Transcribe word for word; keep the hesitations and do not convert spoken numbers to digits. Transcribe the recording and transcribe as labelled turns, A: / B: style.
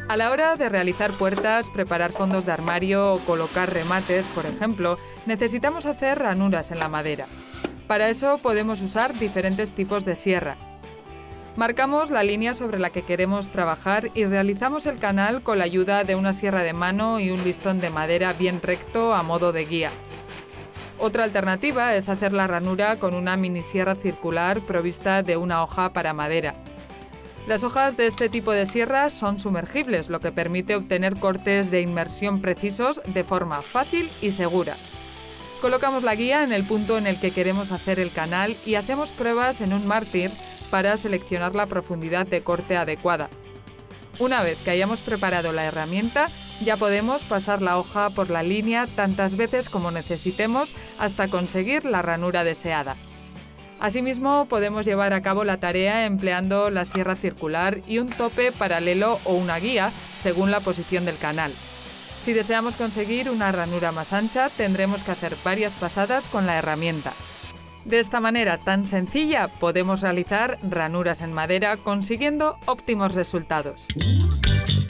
A: A la hora de realizar puertas, preparar fondos de armario o colocar remates, por ejemplo, necesitamos hacer ranuras en la madera. Para eso podemos usar diferentes tipos de sierra. Marcamos la línea sobre la que queremos trabajar y realizamos el canal con la ayuda de una sierra de mano y un listón de madera bien recto a modo de guía. Otra alternativa es hacer la ranura con una minisierra circular provista de una hoja para madera. Las hojas de este tipo de sierras son sumergibles, lo que permite obtener cortes de inmersión precisos de forma fácil y segura. Colocamos la guía en el punto en el que queremos hacer el canal y hacemos pruebas en un mártir para seleccionar la profundidad de corte adecuada. Una vez que hayamos preparado la herramienta, ya podemos pasar la hoja por la línea tantas veces como necesitemos hasta conseguir la ranura deseada. Asimismo, podemos llevar a cabo la tarea empleando la sierra circular y un tope paralelo o una guía, según la posición del canal. Si deseamos conseguir una ranura más ancha, tendremos que hacer varias pasadas con la herramienta. De esta manera tan sencilla, podemos realizar ranuras en madera consiguiendo óptimos resultados.